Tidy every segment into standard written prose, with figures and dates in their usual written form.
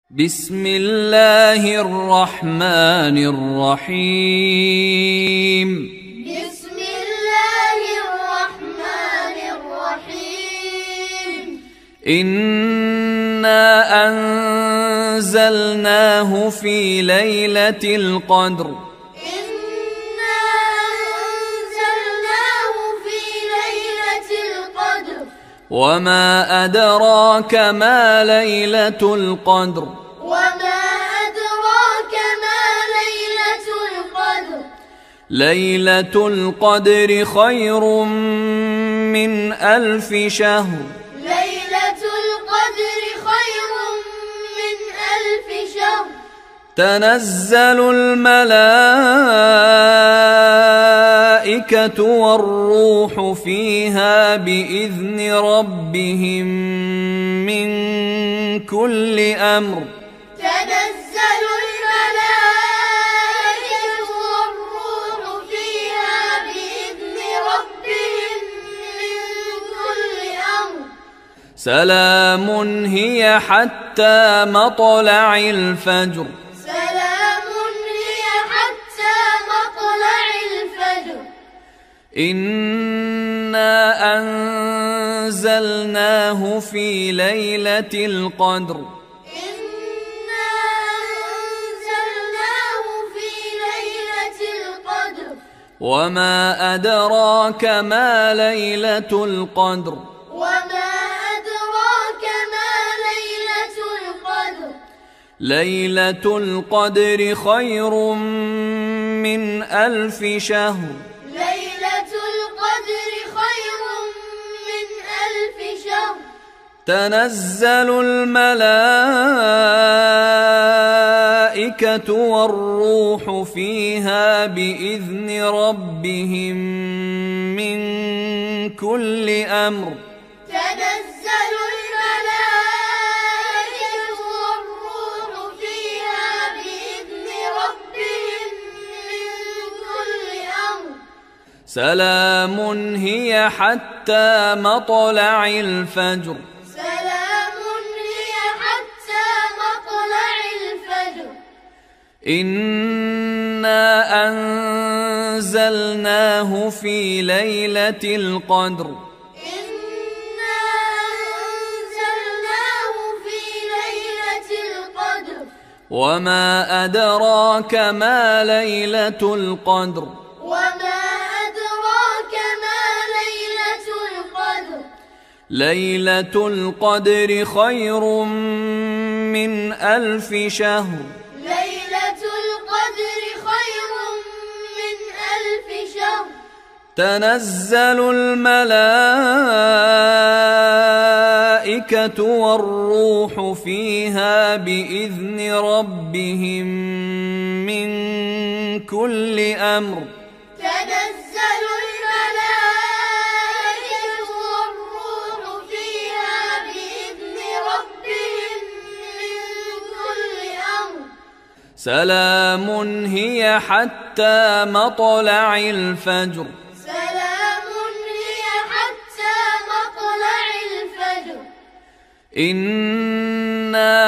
بسم الله الرحمن الرحيم. بسم الله الرحمن الرحيم. إنا أنزلناه في ليلة القدر. إنا أنزلناه في ليلة القدر. وما أدراك ما ليلة القدر. وما أدراك ما ليلة القدر. ليلة القدر خير من 1000 شهر. ليلة القدر خير من 1000 شهر. تنزل الملائكة والروح فيها بإذن ربهم من كل أمر. تنزل الملائكة والروح فيها بإذن ربهم من كل أمر. سلام هي حتى مطلع الفجر. سلام هي حتى مطلع الفجر. إنا أنزلناه في ليلة القدر. إنا أنزلناه في ليلة القدر. وما أدراك ما ليلة القدر. وما أدراك ما ليلة القدر. ليلة القدر خير من 1000 شهر. ليلة القدر خير من 1000 شهر. تنزل الملائكة والروح فيها بإذن ربهم من كل أمر. تنزل الملائكة والروح فيها بإذن ربهم من كل أمر. سلام هي حتى مطلع الفجر. سلام هي حتى مطلع الفجر. إنا أنزلناه في ليلة القدر. إنا أنزلناه في ليلة القدر. وما أدراك ما ليلة القدر. وما أدراك ما ليلة القدر. ليلة القدر خير من 1000 شهر. ليلة القدر خير من 1000 شهر. تنزل الملائكة والروح فيها بإذن ربهم من كل أمر. تنزل الملائكة والروح فيها بإذن ربهم من كل أمر. سلام هي حتى مطلع الفجر. سلام هي حتى مطلع الفجر. إنا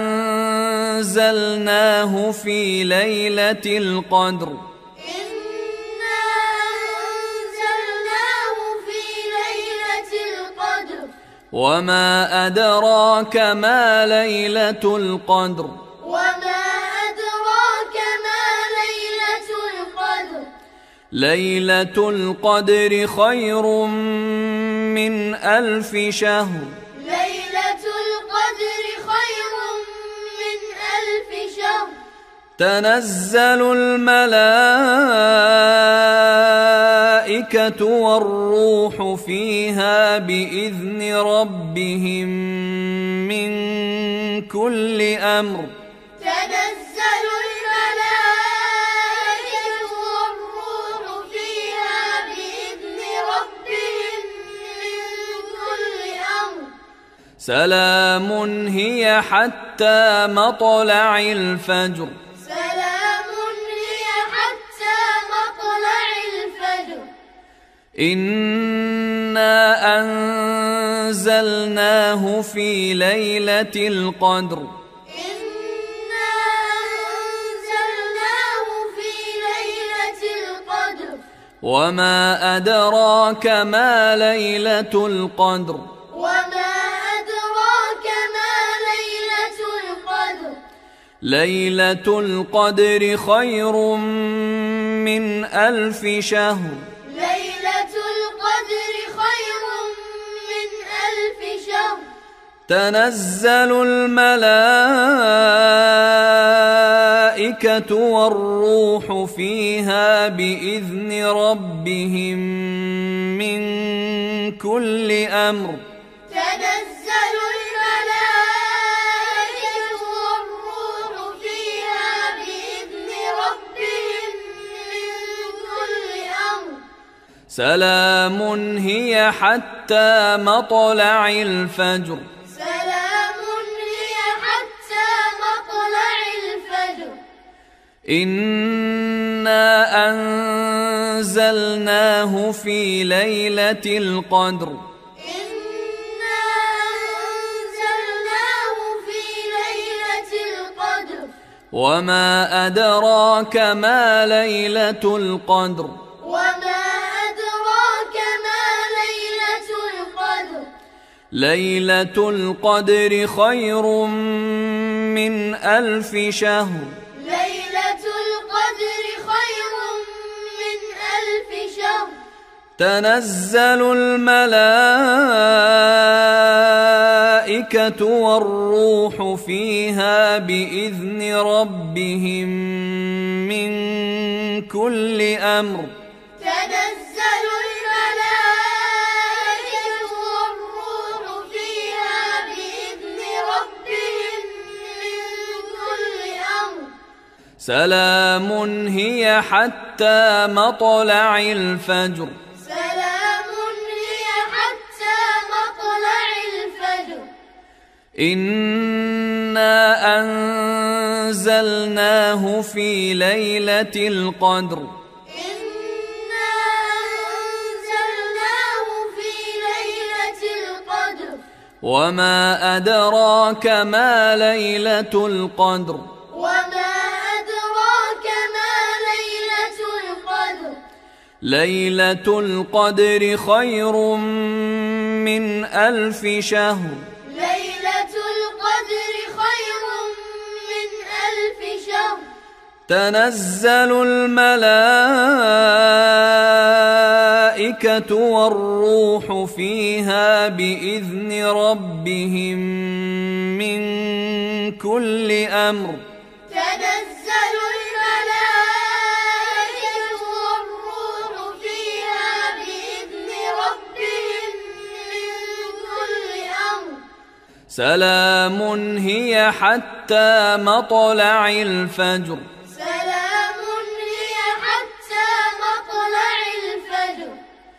أنزلناه في ليلة القدر. إنا أنزلناه في ليلة القدر. وما أدراك ما ليلة القدر. وما أدراك ما ليلة القدر. ليلة القدر خير من 1000 شهر. ليلة القدر خير من 1000 شهر. تنزل الملائكة والروح فيها بإذن ربهم من كل أمر. تنزل الملائكة والروح فيها بإذن ربهم من كل أمر. سلام هي حتى مطلع الفجر. سلام هي حتى مطلع الفجر. إنا أنزلناه في ليلة القدر. إنا وما أدراك ما ليلة القدر وما أدراك ما ليلة القدر ليلة القدر خير من 1000 شهر ليلة القدر خير من 1000 شهر تنزل الملائكة والروح فيها بإذن ربهم من كل أمر تنزل الملائكة والروح فيها بإذن ربهم من كل أمر سلام هي حتى مطلع الفجر سلام هي حتى مطلع الفجر إنا أنزلناه في ليلة القدر إنا أنزلناه في ليلة القدر وما أدراك ما ليلة القدر وما أدراك ما ليلة القدر ليلة القدر خير من 1000 شهر ليلة القدر خير من 1000 شهر تنزل الملائكة والروح فيها بإذن ربهم من كل أمر تنزل الملائكة والروح فيها بإذن ربهم من كل أمر سلام هي حتى مطلع الفجر سلام هي حتى مطلع الفجر إنا أنزلناه في ليلة القدر إنا أنزلناه في ليلة القدر وما أدراك ما ليلة القدر وما أدراك ما ليلة القدر ليلة القدر خير من 1000 شهر ليلة القدر خير من 1000 شهر تنزل الملائكة والروح فيها بإذن ربهم من كل أمر تنزل الملائكة والروح فيها بإذن ربهم من كل أمر سلام هي حتى مطلع الفجر سلام هي حتى مطلع الفجر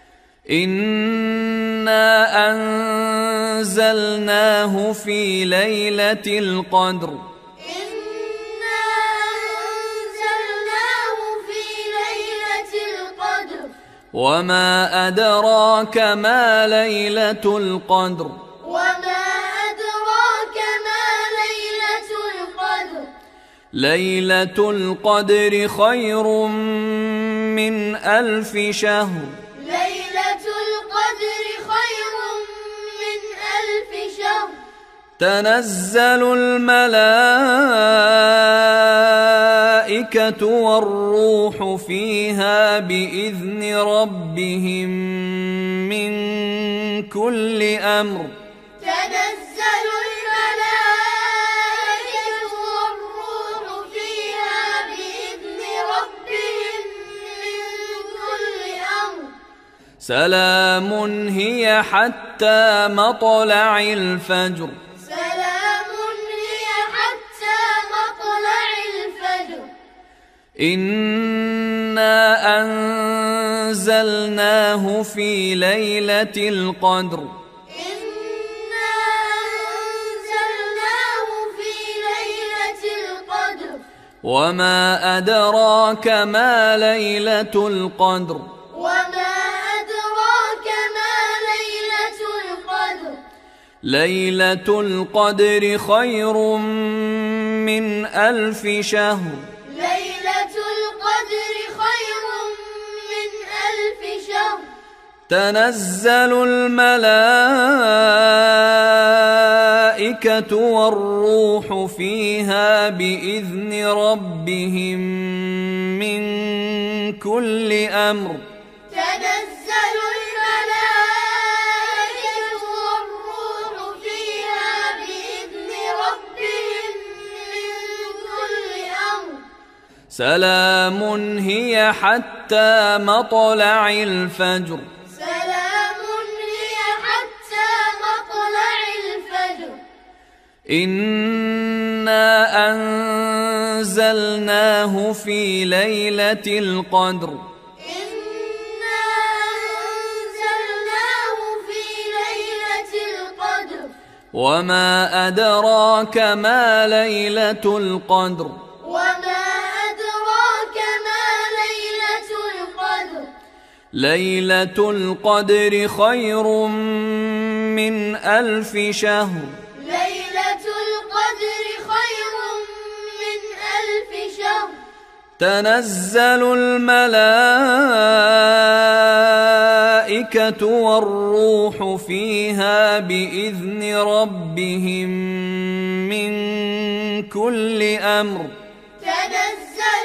إنا أنزلناه في ليلة القدر إنا أنزلناه في ليلة القدر وما أدراك ما ليلة القدر وما أدراك ما ليلة القدر ليلة القدر خير من 1000 شهر ليلة القدر خير من 1000 شهر تنزل الملائكة والروح فيها بإذن ربهم من كل أمر تنزل الملائكة والروح فيها بإذن ربهم من كل أمر سلام هي حتى مطلع الفجر سلام هي حتى مطلع الفجر إنا أنزلناه في ليلة القدر إنا أنزلناه في ليلة القدر وما أدراك ما ليلة القدر وما أدراك ما ليلة القدر ليلة القدر خير من 1000 شهر ليلة القدر خير من تنزل الملائكة والروح فيها بإذن ربهم من كل أمر تنزل الملائكة والروح فيها بإذن ربهم من كل أمر سلام هي حتى مطلع الفجر سلام هي حتى مطلع الفجر إنا أنزلناه في ليلة القدر إنا أنزلناه في ليلة القدر وما أدراك ما ليلة القدر وما أدراك ما ليلة القدر ليلة القدر خير من 1000 شهر ليلة القدر خير من 1000 شهر تنزل الملائكة والروح فيها بإذن ربهم من كل أمر تنزل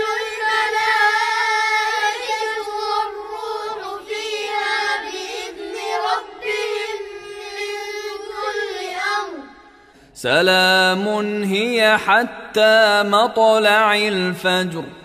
الملائكة والروح فيها بإذن ربهم من كل أمر سلام هي حتى مطلع الفجر